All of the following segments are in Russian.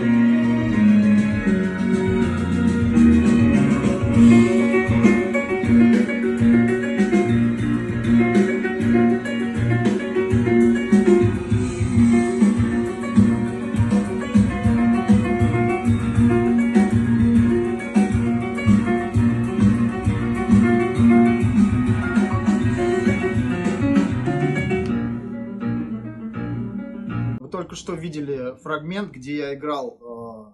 Только что видели фрагмент, где я играл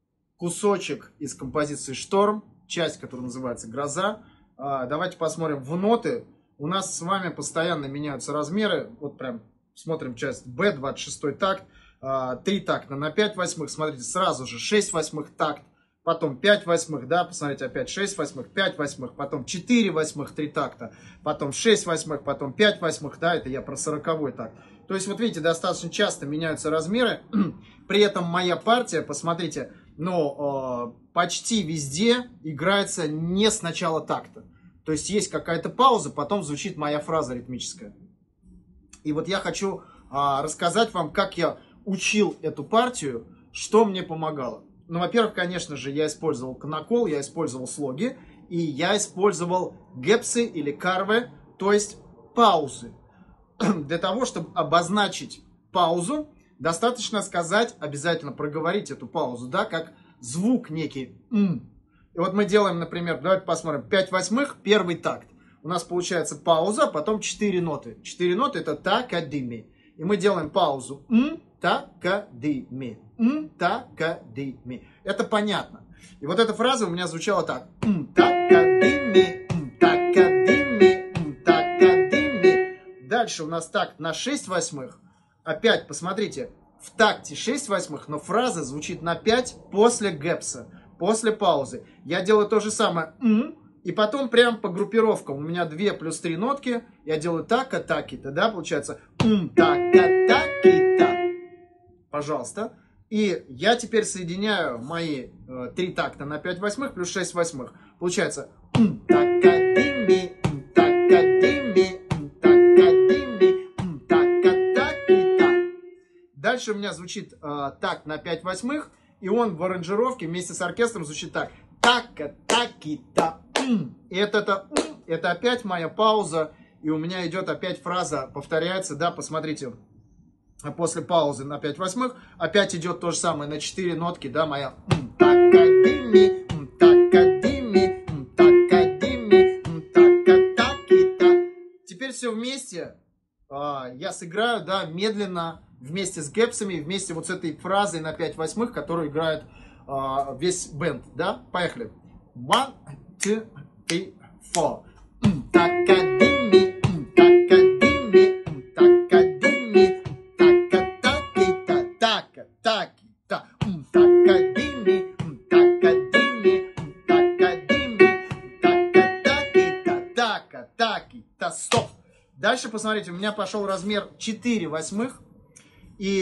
кусочек из композиции «Шторм», часть, которая называется «Гроза». Давайте посмотрим в ноты. У нас с вами постоянно меняются размеры. Вот прям смотрим часть Б, 26-й такт, 3 такта на 5 восьмых. Смотрите, сразу же 6 восьмых такт, потом 5 восьмых, да, посмотрите, опять 6 восьмых, 5 восьмых, потом 4 восьмых, 3 такта, потом 6 восьмых, потом 5 восьмых, да, это я про 40-й такт. То есть, вот видите, достаточно часто меняются размеры, при этом моя партия, посмотрите, но почти везде играется не с начала такта. То есть, есть какая-то пауза, потом звучит моя фраза ритмическая. И вот я хочу рассказать вам, как я учил эту партию, что мне помогало. Ну, во-первых, конечно же, я использовал канакол, я использовал слоги, и я использовал гэпсы или карвы, то есть паузы. Для того, чтобы обозначить паузу, достаточно сказать, обязательно проговорить эту паузу, да, как звук некий. И вот мы делаем, например, давайте посмотрим, 5 восьмых, первый такт. У нас получается пауза, потом 4 ноты. 4 ноты это та-ка-ди-ми. И мы делаем паузу. Та-ка-ди-ми. Та-ка-ди-ми. Это понятно. И вот эта фраза у меня звучала так. Та-ка-ди-ми. Та-ка-ди-ми. Та-ка-ди-ми. Дальше у нас такт на 6 восьмых. Опять, посмотрите, в такте 6 восьмых, но фраза звучит на 5 после гэпса, после паузы. Я делаю то же самое. И потом прям по группировкам. У меня 2 плюс 3 нотки. Я делаю така-таки-та, да, получается. Така-таки-та. Пожалуйста. И я теперь соединяю мои 3 такта на 5 восьмых плюс 6 восьмых. Получается. Така-ди-ми, така-ди-ми, така-ди-ми, така-таки-та. Дальше у меня звучит такт на 5 восьмых. И он в аранжировке вместе с оркестром звучит так. Така-таки-та. И это опять моя пауза. И у меня идет опять фраза, повторяется, да, посмотрите. После паузы на 5 восьмых опять идет то же самое на 4 нотки, да, моя. Така-ди-ми, така-ди-ми, така-ди-ми, така-таки-та. Теперь все вместе я сыграю, да, медленно, вместе с гэпсами, вместе вот с этой фразой на 5 восьмых, которую играет весь бенд, да. Поехали. 1, 2, 3, 4. Така-ди-ми, така-ди-ми, така-ди-ми, така-таки-та, така-таки-та, така-ди-ми, така-ди-ми, така-ди-ми, така-таки-та, така-таки-та. Стоп! Дальше, посмотрите, у меня пошел размер 4 восьмых и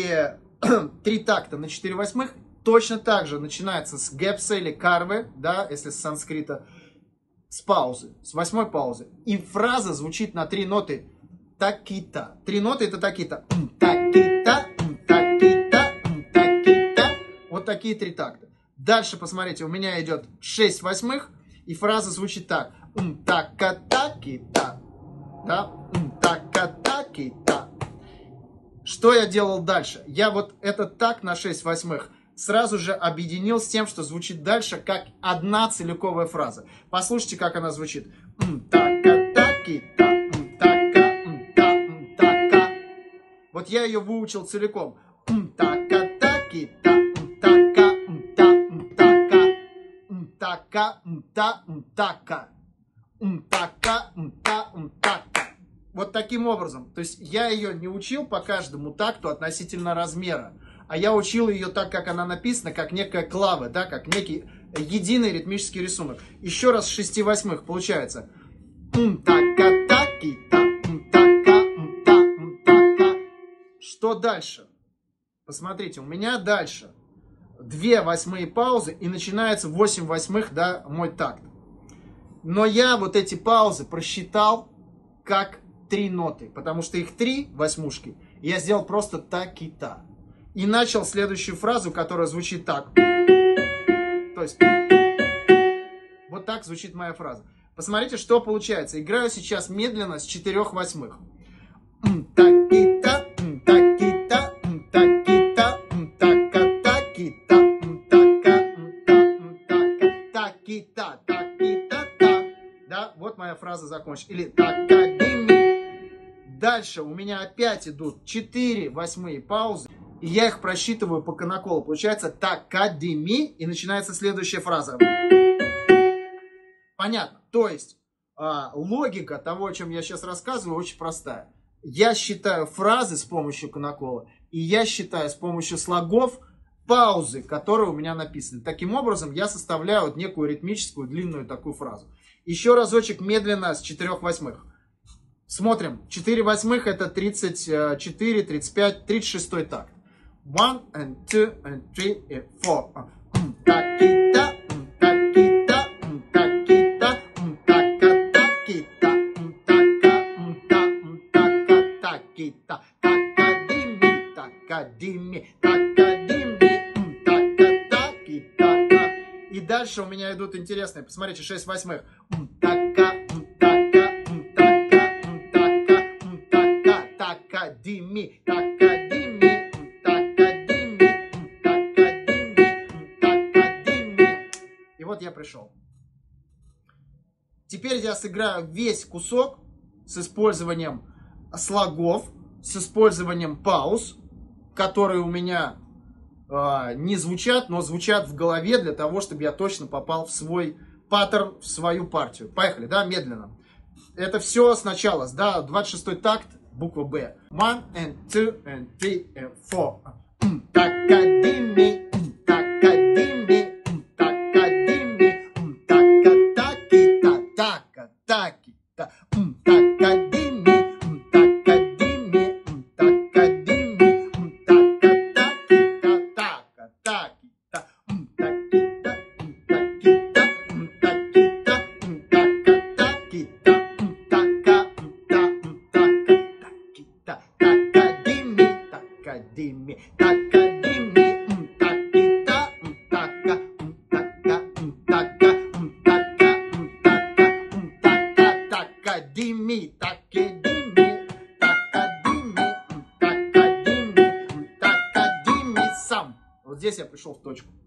3 такта на 4 восьмых. Точно так же начинается с гэпса или карвы, да, если с санскрита, с паузы, с 8-й паузы. И фраза звучит на 3 ноты таки-та. 3 ноты это таки-та. Таки-та, таки-та, таки-та. Вот такие 3 такта. Дальше, посмотрите, у меня идет 6 восьмых, и фраза звучит так. Така-таки-та. Да? Така-таки-та. Что я делал дальше? Я вот этот так на 6 восьмых сразу же объединил с тем, что звучит дальше, как одна целиковая фраза. Послушайте, как она звучит. Така-таки-та, така-така. Вот я ее выучил целиком. Така-таки-та, така-така. Така-та-така. Така-та-така. Вот таким образом. То есть я ее не учил по каждому такту относительно размера. А я учил ее так, как она написана, как некая клава, да, как некий единый ритмический рисунок. Еще раз с 6 восьмых получается. Что дальше? Посмотрите, у меня дальше 2 восьмые паузы и начинается 8 восьмых, да, мой такт. Но я вот эти паузы просчитал как 3 ноты, потому что их 3 восьмушки. Я сделал просто таки-та. и начал следующую фразу, которая звучит так. То есть, вот так звучит моя фраза. Посмотрите, что получается. Играю сейчас медленно с 4/8. Так-и-та, так-и-та, так-и-та, така-так-и-та, така-така-така-та, так-и-та-та. Да, вот моя фраза закончена. Или так-ка-ди-ми. Дальше у меня опять идут 4/8 паузы. И я их просчитываю по канаколу. Получается так-ка-ди-ми. И начинается следующая фраза. Понятно. То есть логика того, о чем я сейчас рассказываю, очень простая. Я считаю фразы с помощью канакола, и я считаю с помощью слогов паузы, которые у меня написаны. Таким образом, я составляю некую ритмическую длинную такую фразу. Еще разочек медленно с 4/8. Смотрим. 4/8 это 34, 35, 36 такт. 1, and 2, and 3, and 4. Так-и-та, так-и-та, так-и-та, така-так-и-та, така-така-така-та, така-ди-ми, така-ди-ми, така-ди-ми, така-так-и-та. И дальше у меня идут интересные. Посмотрите, 6/8. Така-така-така-така-така-ди-ми, така-ди-ми. И вот я пришел. Теперь я сыграю весь кусок с использованием слогов, с использованием пауз, которые у меня не звучат, но звучат в голове для того, чтобы я точно попал в свой паттерн, в свою партию. Поехали, да, медленно. Это все сначала, да, 26-й такт, буква Б. 1, and 2, and 3, and 4. Так-ка-ди-ми, так-ка-ди-ми, так-ка-ди-ми, така-так-и-та, така-так-и-та, така-ди-ми, така-ди-ми, така-ди-ми, така-так-и-та, така-так-и-та, так-и-та, так-и-та, так-и-та, так-и-та, така-ди-ми, така-ди-ми, така-ди-ми, така-и-та, така, така-дими, таки-дими, така-дими, така-дими, така-дими сам. Вот здесь я пришел в точку.